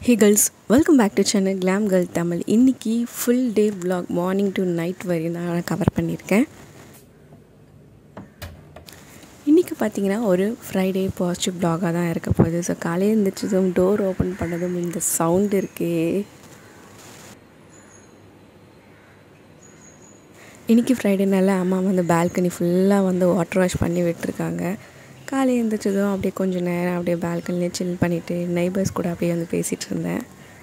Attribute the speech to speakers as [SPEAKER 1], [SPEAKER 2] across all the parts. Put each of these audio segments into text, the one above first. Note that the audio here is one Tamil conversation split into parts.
[SPEAKER 1] Hey girls, welcome back to channel GlamGirlTamil. இன்னைக்கு full day vlog morning to night வரையும் நான் கவர் பண்ணியிருக்கேன். இன்னைக்கு பார்த்தீங்கன்னா ஒரு ஃப்ரைடே பாசிட்டிவ் vlog-ஆ தான் இருக்க போகுது. ஸோ காலையில் எழுந்திரிச்சதும் டோர் ஓப்பன் பண்ணதும் இந்த சவுண்ட் இருக்கே. இன்னைக்கு ஃப்ரைடேனால அம்மா வந்து பால்கனி ஃபுல்லாக வந்து வாட்டர் வாஷ் பண்ணி விட்டுருக்காங்க. காலையில் எழுந்திரிச்சதும் அப்படியே கொஞ்சம் நேரம் அப்படியே பால்கனிலே சில் பண்ணிவிட்டு நெய்பர்ஸ் கூட அப்படியே வந்து பேசிகிட்டு இருந்தேன்.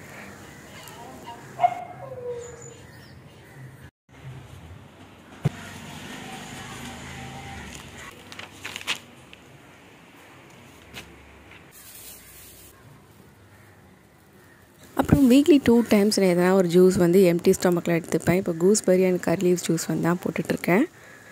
[SPEAKER 1] அப்புறம் வீக்லி 2 times நான் எதனா ஒரு ஜூஸ் வந்து எம்டி ஸ்டொமக்கில் எடுத்துப்பேன். இப்போ gooseberry and curry leaves juice வந்து தான் போட்டுட்ருக்கேன்.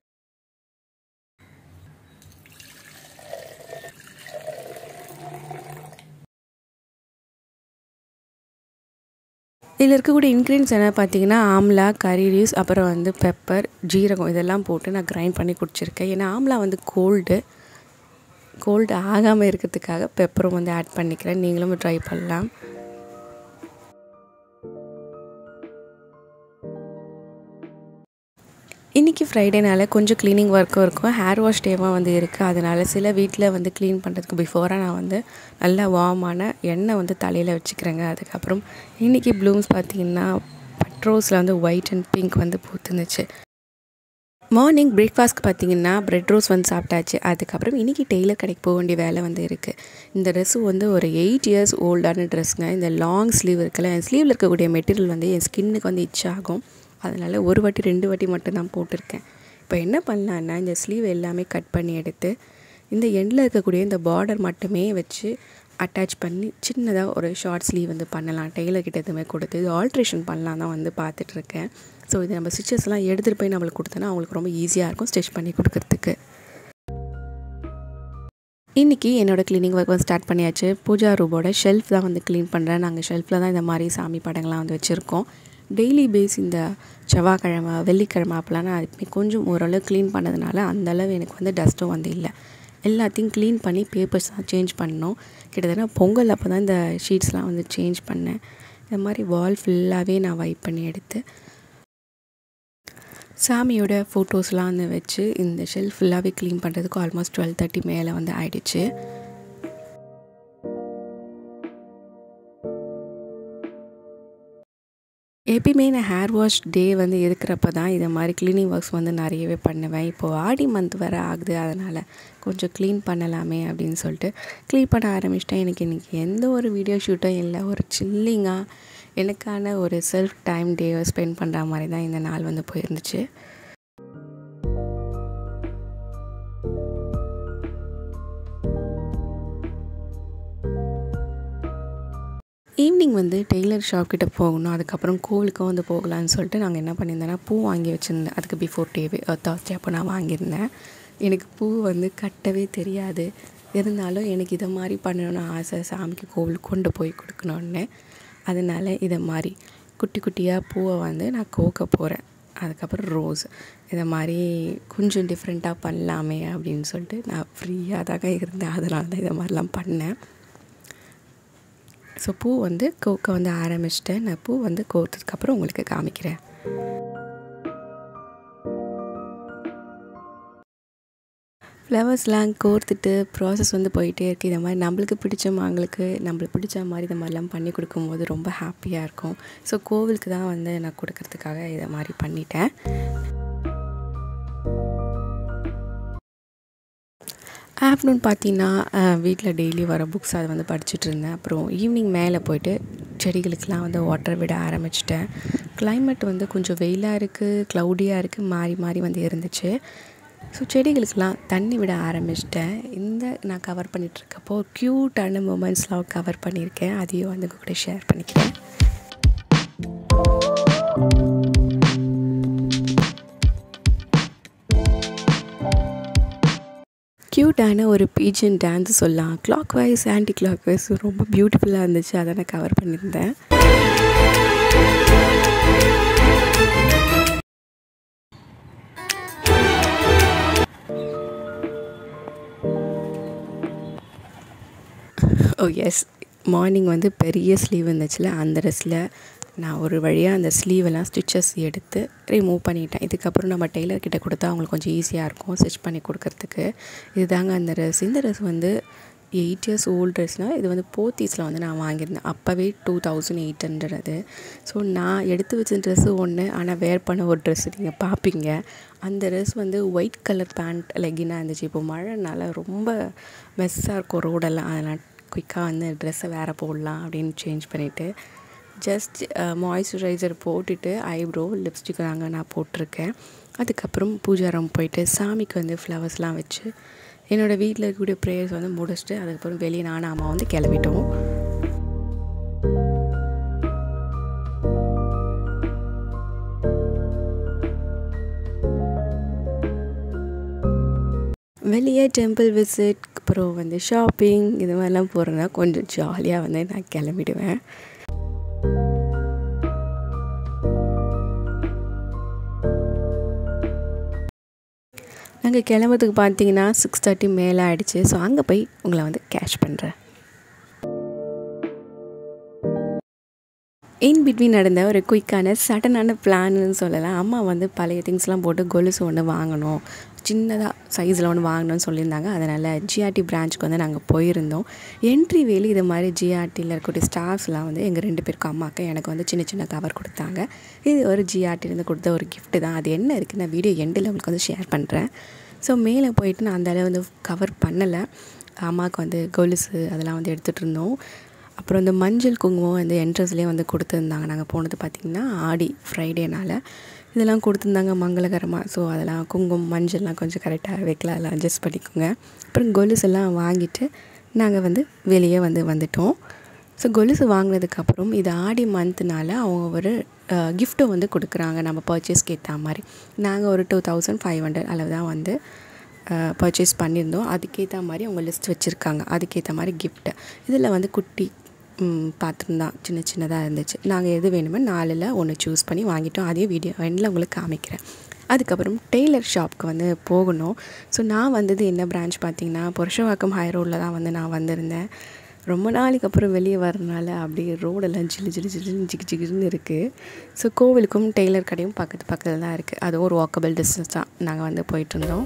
[SPEAKER 1] இதில் இருக்கக்கூடிய இன்க்ரீடியன்ஸ் என்ன பார்த்தீங்கன்னா ஆம்லா, கர்ரி லீவ்ஸ், அப்புறம் வந்து பெப்பர், ஜீரகம் இதெல்லாம் போட்டு நான் கிரைண்ட் பண்ணி குடிச்சிருக்கேன். ஏன்னா ஆம்லா வந்து கோல்டு ஆகாமல் இருக்கிறதுக்காக பெப்பரும் வந்து ஆட் பண்ணிக்கிறேன். நீங்களும் ட்ரை பண்ணலாம். இன்றைக்கி ஃப்ரைடேனால கொஞ்சம் க்ளீனிங் ஒர்க்கும் இருக்கும். ஹேர் வாஷ் டேவாக வந்து இருக்குது. அதனால் சில வீட்டில் வந்து க்ளீன் பண்ணுறதுக்கு பிஃபோராக நான் வந்து நல்லா வார்மான எண்ணெய் வந்து தலையில் வச்சுக்கிறேங்க. அதுக்கப்புறம் இன்றைக்கி ப்ளூம்ஸ் பார்த்திங்கன்னா பட்ரோஸில் வந்து ஒயிட் அண்ட் பிங்க் வந்து பூத்துருந்துச்சு. மார்னிங் பிரேக்ஃபாஸ்ட்க்கு பார்த்திங்கன்னா ப்ரெட் ரோஸ் வந்து சாப்பிட்டாச்சு. அதுக்கப்புறம் இன்றைக்கி டெய்லர் கடைக்கு போக வேண்டிய வேலை வந்து இருக்குது. இந்த ட்ரெஸ்ஸு வந்து ஒரு 8 years ஓல்டான ட்ரெஸ்ஸுங்க. இந்த லாங் ஸ்லீவ் இருக்குல்ல, என் ஸ்லீவில் இருக்கக்கூடிய மெட்டீரியல் வந்து என் ஸ்கின்னுக்கு வந்து இச் ஆகும். அதனால் ஒரு வாட்டி 2 வாட்டி மட்டும்தான் போட்டிருக்கேன். இப்போ என்ன பண்ணலான்னா இந்த ஸ்லீவ் எல்லாமே கட் பண்ணி எடுத்து இந்த எண்டில் இருக்கக்கூடிய இந்த பார்டர் மட்டுமே வச்சு அட்டாச் பண்ணி சின்னதாக ஒரு ஷார்ட் ஸ்லீவ் வந்து பண்ணலாம். டெய்லர்கிட்ட எதுவுமே கொடுத்து இது ஆல்ட்ரேஷன் பண்ணலாம் தான் வந்து பார்த்துட்ருக்கேன். ஸோ இது நம்ம ஸ்டிச்சஸ்லாம் எடுத்துகிட்டு போய் நம்மளுக்கு கொடுத்தோன்னா அவங்களுக்கு ரொம்ப ஈஸியாக இருக்கும் ஸ்டிச் பண்ணி கொடுக்கறதுக்கு. இன்றைக்கி என்னோடய க்ளீனிங் ஒர்க் வந்து ஸ்டார்ட் பண்ணியாச்சு. பூஜா ரூமோட ஷெல்ஃப் தான் வந்து க்ளீன் பண்ணுறேன். நாங்கள் ஷெல்ஃபில் தான் இந்த மாதிரி சாமி படங்கள்லாம் வந்து வச்சுருக்கோம். டெய்லி பேஸ் இந்த செவ்வாய்க்கிழமை, வெள்ளிக்கிழமை அப்போலாம் நான் அதுமே கொஞ்சம் ஓரளவு க்ளீன் பண்ணதுனால அந்தளவு எனக்கு வந்து டஸ்ட்டும் வந்து இல்லை. எல்லாத்தையும் க்ளீன் பண்ணி பேப்பர்ஸ் தான் சேஞ்ச் பண்ணோம். கிட்டத்தட்ட பொங்கல் அப்போ தான் இந்த ஷீட்ஸ்லாம் வந்து சேஞ்ச் பண்ணேன். இந்த மாதிரி வால் ஃபுல்லாகவே நான் வைப் பண்ணி எடுத்து சாமியோட ஃபோட்டோஸ்லாம் வந்து வச்சு இந்த ஷெல்ஃப் ஃபுல்லாகவே க்ளீன் பண்ணுறதுக்கு ஆல்மோஸ்ட் 12:30 மேலே வந்து ஆயிடுச்சு. எப்பயுமே நான் ஹேர் வாஷ் டே வந்து இருக்கிறப்ப தான் இதை மாதிரி க்ளீனிங் ஒர்க்ஸ் வந்து நிறையவே பண்ணுவேன். இப்போது ஆடி மந்த் வேறு ஆகுது, அதனால் கொஞ்சம் க்ளீன் பண்ணலாமே அப்படின்னு சொல்லிட்டு க்ளீன் பண்ண ஆரம்பிச்சிட்டேன். எனக்கு இன்றைக்கி எந்த ஒரு வீடியோ ஷூட்டும் இல்லை. ஒரு சில்லிங்காக எனக்கான ஒரு செல்ஃப் டைம் டேவை ஸ்பெண்ட் பண்ணுற மாதிரி தான் இந்த நாள் வந்து போயிருந்துச்சு. ஈவினிங் வந்து டெய்லர் ஷாப்கிட்ட போகணும். அதுக்கப்புறம் கோவிலுக்கும் வந்து போகலான்னு சொல்லிட்டு நாங்கள் என்ன பண்ணியிருந்தேன்னா பூ வாங்கி வச்சுருந்தேன். அதுக்கு பிஃபோர் தேர்ஸ்டே அப்போ நான் வாங்கியிருந்தேன். எனக்கு பூ வந்து கட்டவே தெரியாது. இருந்தாலும் எனக்கு இதை மாதிரி பண்ணணும்னு ஆசை, சாமிக்கு கோவிலுக்கு கொண்டு போய் கொடுக்கணுன்னு. அதனால் இதை மாதிரி குட்டி குட்டியாக பூவை வந்து நான் கோக்க போகிறேன். அதுக்கப்புறம் ரோஸ் இதை மாதிரி கொஞ்சம் டிஃப்ரெண்ட்டாக பண்ணலாமே அப்படின்னு சொல்லிட்டு நான் ஃப்ரீயாக தாங்க இருந்தேன். அதனால தான் இதை மாதிரிலாம் பண்ணேன். ஸோ பூ வந்து கோக்க வந்து ஆரம்பிச்சிட்டேன். நான் பூ வந்து கோர்த்ததுக்கப்புறம் உங்களுக்கு காமிக்கிறேன். ஃப்ளவர்ஸ்லாம் கோர்த்துட்டு ப்ராசஸ் வந்து போயிட்டே இருக்குது. இதை மாதிரி நம்மளுக்கு நம்மளுக்கு பிடிச்ச மாதிரி இதை மாதிரிலாம் பண்ணி கொடுக்கும்போது ரொம்ப ஹாப்பியாக இருக்கும். ஸோ கோவிலுக்கு தான் வந்து நான் கொடுக்கறதுக்காக இதை மாதிரி பண்ணிட்டேன். ஆஃப்டர்நூன் பார்த்தீங்கன்னா வீட்டில் டெய்லி வர புக்ஸ் அதை வந்து படிச்சுட்டு இருந்தேன். அப்புறம் ஈவினிங் மேலே போய்ட்டு செடிகளுக்கெலாம் வந்து வாட்டர் விட ஆரம்பிச்சிட்டேன். கிளைமேட் வந்து கொஞ்சம் வெயிலாக இருக்குது, க்ளவுடியாக இருக்குது, மாறி மாறி வந்து இருந்துச்சு. ஸோ செடிகளுக்கெலாம் தண்ணி விட ஆரம்பிச்சிட்டேன். இந்த நான் கவர் பண்ணிகிட்ருக்கப்போ க்யூட்டான மூமெண்ட்ஸ்லாம் கவர் பண்ணியிருக்கேன். அதையும் வந்து கூட ஷேர் பண்ணிக்கிறேன். க்யூட்டான ஒரு பீஜன் டான்ஸ் சொல்லலாம். Clockwise anti clockwise ரொம்ப பியூட்டிஃபுல்லாக இருந்துச்சு. அதை நான் கவர் பண்ணியிருந்தேன். ஓ எஸ், மார்னிங் வந்து பெரிய ஸ்லீவ் இருந்துச்சுல, அந்த ட்ரெஸ்ஸில் நான் ஒரு வழியாக அந்த ஸ்லீவெல்லாம் ஸ்டிச்சஸ் எடுத்து ரிமூவ் பண்ணிட்டேன். இதுக்கப்புறம் நம்ம டெய்லர்கிட்ட கொடுத்தா அவங்களுக்கு கொஞ்சம் ஈஸியாக இருக்கும் ஸ்டிச் பண்ணி கொடுக்கறதுக்கு. இதுதாங்க அந்த ட்ரெஸ். இந்த ட்ரெஸ் வந்து 8 இயர்ஸ் ஓல்டு ட்ரெஸ்னால் இது வந்து போத்தீஸில் வந்து நான் வாங்கியிருந்தேன். அப்போவே 2800 அது. ஸோ நான் எடுத்து வச்ச ட்ரெஸ்ஸு ஒன்று, ஆனால் வேர் பண்ண ஒரு ட்ரெஸ்ஸு நீங்கள் பார்ப்பீங்க. அந்த ட்ரெஸ் வந்து ஒயிட் கலர் பேண்ட் லெகினாக இருந்துச்சு. இப்போ மழைனால ரொம்ப மெஸ்ஸாக இருக்கும் ரோடெல்லாம். அதெல்லாம் குயிக்காக வந்து ட்ரெஸ்ஸை வேறு போடலாம் அப்படின்னு சேஞ்ச் பண்ணிவிட்டு ஜஸ்ட் மாய்ஸ்சரைசர் போட்டுட்டு ஐப்ரோ லிப்ஸ்டிக் தாங்க நான் போட்டிருக்கேன். அதுக்கப்புறம் பூஜா ரூம் போயிட்டு சாமிக்கு வந்து ஃப்ளவர்ஸ்லாம் வச்சு என்னோடய வீட்டில் இருக்கக்கூடிய ப்ரேயர்ஸ் வந்து முடிச்சுட்டு அதுக்கப்புறம் வெளியே நானும் அம்மா வந்து கிளம்பிட்டோம். வெளியே டெம்பிள் விசிட், அப்புறம் வந்து ஷாப்பிங், இது மாதிரிலாம் போகிறேன்னா கொஞ்சம் ஜாலியாக வந்து நான் கிளம்பிடுவேன். நாங்கள் கிளம்புறதுக்கு பார்த்தீங்கன்னா 6:30 மேலே ஆகிடுச்சு. ஸோ அங்கே போய் உங்களை வந்து கேட்ச் பண்ணுறேன். இன் பிட்வீன் நடந்த ஒரு குயிக்கான சடனான பிளான்னு சொல்லலாம். அம்மா வந்து பழைய திங்ஸ்லாம் போட்டு கொலுசு ஒன்று வாங்கணும், சின்னதாக சைஸில் ஒன்று வாங்கணும்னு சொல்லியிருந்தாங்க. அதனால் ஜிஆர்டி பிரான்ச்சுக்கு வந்து நாங்கள் போயிருந்தோம். என்ட்ரி வேலி இது மாதிரி ஜிஆர்டியில் இருக்கக்கூடிய ஸ்டாஃப்ஸ்லாம் வந்து எங்கள் 2 பேருக்கும் அம்மாவுக்கு எனக்கு வந்து சின்ன சின்ன கவர் கொடுத்தாங்க. இது ஒரு ஜிஆர்டிலேருந்து கொடுத்த ஒரு கிஃப்ட்டு தான். அது என்ன இருக்குது நான் வீடியோ எண்டில் உங்களுக்கு வந்து ஷேர் பண்ணுறேன். ஸோ மேலே போயிட்டு நான் அந்தளவு வந்து கவர் பண்ணலை. அம்மாவுக்கு வந்து கொலுசு அதெல்லாம் வந்து எடுத்துகிட்டு இருந்தோம். அப்புறம் இந்த மஞ்சள் குங்குமம் வந்து என்ட்ரன்ஸ்லேயே வந்து கொடுத்துருந்தாங்க. நாங்கள் போனது பார்த்திங்கன்னா ஆடி ஃப்ரைடேனால் இதெல்லாம் கொடுத்துருந்தாங்க மங்களகரமாக. ஸோ அதெல்லாம் குங்குமம் மஞ்சள்லாம் கொஞ்சம் கரெக்டாக வைக்கலாம், அதெல்லாம் அட்ஜஸ்ட் பண்ணிக்கோங்க. அப்புறம் கொலுசு எல்லாம் வாங்கிட்டு நாங்கள் வந்து வெளியே வந்துட்டோம். ஸோ கொலுசு வாங்கினதுக்கப்புறம் இது ஆடி மந்த்னால் அவங்க ஒரு கிஃப்ட்டை வந்து கொடுக்குறாங்க நம்ம பர்ச்சேஸ்க்கு ஏற்ற மாதிரி. நாங்கள் ஒரு 2500 அளவு தான் வந்து பர்ச்சேஸ் பண்ணியிருந்தோம். அதுக்கேற்ற மாதிரி அவங்க லிஸ்ட் வச்சுருக்காங்க, அதுக்கேற்ற மாதிரி கிஃப்ட்டு. இதில் வந்து குட்டி பாத்திரம் தான் சின்ன சின்னதாக இருந்துச்சு. நாங்கள் எது வேணுமோ 4ல் 1 சூஸ் பண்ணி வாங்கிட்டோம். அதையும் வீடியோ எண்டில் உங்களுக்கு காமிக்கிறேன். அதுக்கப்புறம் டெய்லர் ஷாப்புக்கு வந்து போகணும். ஸோ நான் வந்தது என்ன பிரான்ச் பார்த்திங்கன்னா புருஷவாக்கம் ஹை ரோடில் தான் வந்து நான் வந்திருந்தேன். ரொம்ப நாளைக்கு அப்புறம் வெளியே வரனால அப்படியே ரோடெல்லாம் ஜிகின்னு இருக்குது. ஸோ கோவிலுக்கும் டெய்லர் கடையும் பக்கத்தில் தான் இருக்குது. அதுவும் ஒரு வாக்கபிள் டிஸ்டன்ஸ் தான். நாங்கள் வந்து போயிட்டுருந்தோம்.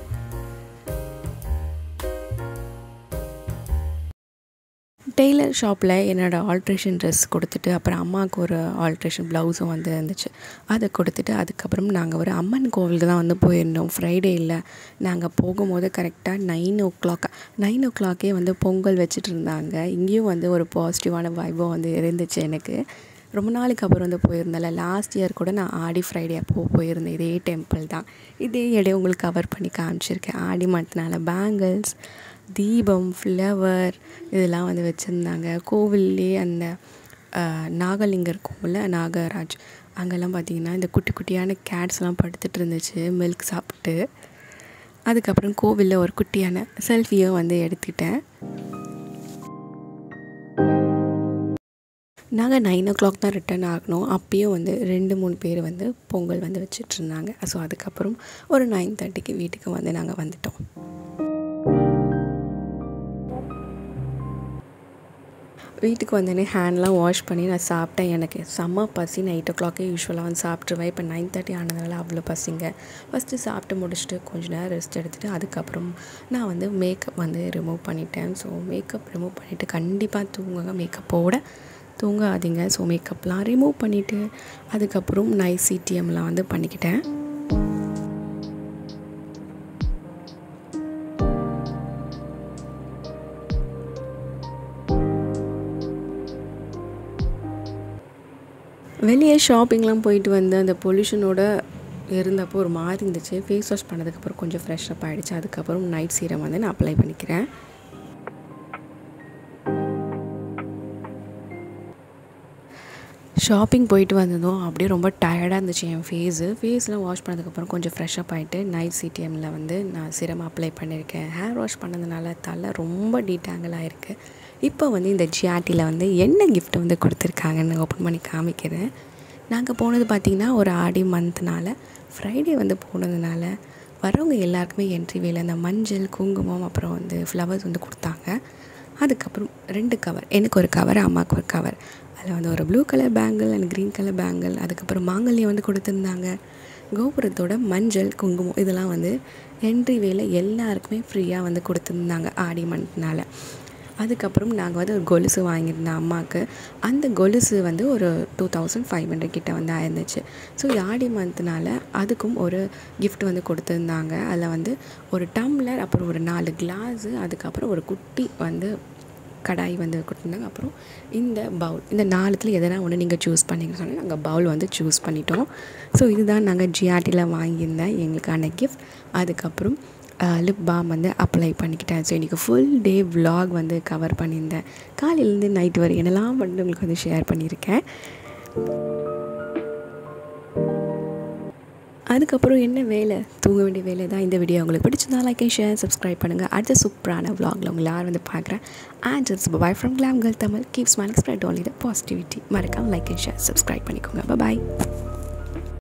[SPEAKER 1] டெய்லர் ஷாப்பில் என்னோடய ஆல்ட்ரேஷன் ட்ரெஸ் கொடுத்துட்டு அப்புறம் அம்மாவுக்கு ஒரு ஆல்ட்ரேஷன் ப்ளவுஸும் வந்து இருந்துச்சு, அதை கொடுத்துட்டு அதுக்கப்புறம் நாங்கள் ஒரு அம்மன் கோவிலுக்கு தான் வந்து போயிருந்தோம். ஃப்ரைடேயில் நாங்கள் போகும்போது கரெக்டாக 9 o'clock வந்து பொங்கல் வச்சுட்டு இருந்தாங்க. இங்கேயும் வந்து ஒரு பாசிட்டிவான வைபம் வந்து இருந்துச்சு எனக்கு. ரொம்ப நாளைக்கு அப்புறம் வந்து போயிருந்தால லாஸ்ட் இயர் கூட நான் ஆடி ஃப்ரைடே அப்போது போயிருந்தேன். இதே டெம்பிள் தான். இதே இடையே உங்களுக்கு கவர் பண்ணி காமிச்சிருக்கேன். ஆடி மந்த்னால பேங்கிள்ஸ், தீபம், ஃப்ளவர் இதெல்லாம் வந்து வச்சுருந்தாங்க. கோவில்லே அந்த நாகலிங்கம் இருக்கும்ல, நாகராஜ், அங்கெல்லாம் பார்த்திங்கன்னா இந்த குட்டி குட்டியான கேட்ஸ்லாம் படுத்துட்டு இருந்துச்சு மில்க் சாப்பிட்டு. அதுக்கப்புறம் கோவிலில் ஒரு குட்டியான செல்ஃபியும் வந்து எடுத்துக்கிட்டேன். நாங்கள் 9 o'clock தான் ரிட்டர்ன் ஆகணும். அப்பயும் வந்து 2-3 பேர் வந்து பொங்கல் வந்து வச்சிட்ருந்தாங்க. ஸோ அதுக்கப்புறம் ஒரு 9:30க்கு வீட்டுக்கு வந்து நாங்கள் வந்துட்டோம். வீட்டுக்கு வந்தோடனே ஹேண்ட்லாம் வாஷ் பண்ணி நான் சாப்பிட்டேன். எனக்கு செம்ம பசி. 8 o'clock யூஸ்வலாக வந்து சாப்பிட்ருவேன். இப்போ 9:30 ஆனதுனால அவ்வளோ பசிங்க. ஃபஸ்ட்டு சாப்பிட்டு முடிச்சுட்டு கொஞ்சம் நேரம் ரெஸ்ட் எடுத்துகிட்டு அதுக்கப்புறம் நான் வந்து மேக்கப் வந்து ரிமூவ் பண்ணிட்டேன். ஸோ மேக்கப் ரிமூவ் பண்ணிவிட்டு கண்டிப்பாக தூங்குங்க, மேக்கப்போட தூங்காதீங்க. ஸோ மேக்கப்லாம் ரிமூவ் பண்ணிவிட்டு அதுக்கப்புறம் நைட் சிடிஎம்லாம் வந்து பண்ணிக்கிட்டேன். வெளியே ஷாப்பிங்லாம் போயிட்டு வந்து அந்த பொல்யூஷனோட இருந்தப்போ ஒரு மாதிரி இருந்துச்சு. ஃபேஸ் வாஷ் பண்ணதுக்கப்புறம் கொஞ்சம் ஃப்ரெஷ்அப் ஆகிடுச்சு. அதுக்கப்புறம் நைட் சீரம் வந்து நான் அப்ளை பண்ணிக்கிறேன். ஷாப்பிங் போயிட்டு வந்ததும் அப்படியே ரொம்ப டயர்டாக இருந்துச்சு என் ஃபேஸ்லாம் வாஷ் பண்ணதுக்கப்புறம் கொஞ்சம் ஃப்ரெஷ்அப் ஆகிட்டு நைட் சிடிஎம்மில் வந்து நான் சிரம் அப்ளை பண்ணியிருக்கேன். ஹேர் வாஷ் பண்ணதுனால தலை ரொம்ப டீடாங்கிள் ஆகிருக்கு. இப்போ வந்து இந்த ஜிஆர்டியில் வந்து என்ன கிஃப்ட் வந்து கொடுத்துருக்காங்கன்னு ஓப்பன் பண்ணி காமிக்கிறேன். நாங்கள் போனது பார்த்திங்கன்னா ஒரு ஆடி மந்த்னால் ஃப்ரைடே வந்து போனதுனால வரவங்க எல்லாருக்குமே என்ட்ரி வேலை அந்த மஞ்சள் குங்குமம் அப்புறம் வந்து ஃப்ளவர்ஸ் வந்து கொடுத்தாங்க. அதுக்கப்புறம் 2 கவர், எனக்கு ஒரு கவர், அம்மாவுக்கு ஒரு கவர். அதில் வந்து ஒரு blue colour bangle and green colour bangle, அதுக்கப்புறம் மாங்கல்யம் வந்து கொடுத்துருந்தாங்க. கோபுரத்தோட மஞ்சள் குங்குமம் இதெல்லாம் வந்து என்ட்ரி வேல எல்லாருக்குமே ஃப்ரீயாக வந்து கொடுத்துருந்தாங்க ஆடி மந்த்னால். அதுக்கப்புறம் நாங்கள் வந்து ஒரு கொலுசு வாங்கியிருந்தோம் அம்மாவுக்கு. அந்த கொலுசு வந்து ஒரு 2500 கிட்ட வந்து ஆயிருந்துச்சு. ஸோ ஆடி மந்த்னால் அதுக்கும் ஒரு கிஃப்ட் வந்து கொடுத்துருந்தாங்க. அதில் வந்து ஒரு டம்ளர், அப்புறம் ஒரு 4 கிளாஸு, அதுக்கப்புறம் ஒரு குட்டி வந்து கடாய் வந்து கொடுத்துருந்தாங்க. அப்புறம் இந்த பவுல், இந்த 4த்தில் எதனா ஒன்று நீங்கள் சூஸ் பண்ணிங்கன்னு சொன்னால் நாங்கள் பவுல் வந்து சூஸ் பண்ணிட்டோம். ஸோ இதுதான் நாங்கள் ஜிஆர்டியில் வாங்கியிருந்தேன் எங்களுக்கான கிஃப்ட். அதுக்கப்புறம் லிப் பாம் வந்து அப்ளை பண்ணிக்கிட்டேன். ஸோ இன்றைக்கி ஃபுல் டே vlog வந்து கவர் பண்ணியிருந்தேன். காலையிலேருந்து நைட் வரை என்னெல்லாம் வந்து உங்களுக்கு வந்து ஷேர் பண்ணியிருக்கேன். அதுக்கப்புறம் என்ன வேலை, தூங்க வேண்டிய வேலை தான். இந்த வீடியோ உங்களுக்கு பிடிச்சிருந்தா லைக் அண்ட் ஷேர், சப்ஸ்கிரைப் பண்ணுங்கள். அடுத்த சூப்பரான vlogல உங்களை யார் வந்து பார்க்குறேன். And it's bye from GlamGirlTamil. Keep smiling, spread only the positivity. மறக்காம லைக் அண்ட் ஷேர், சப்ஸ்கிரைப் பண்ணிக்கோங்க. பாய்.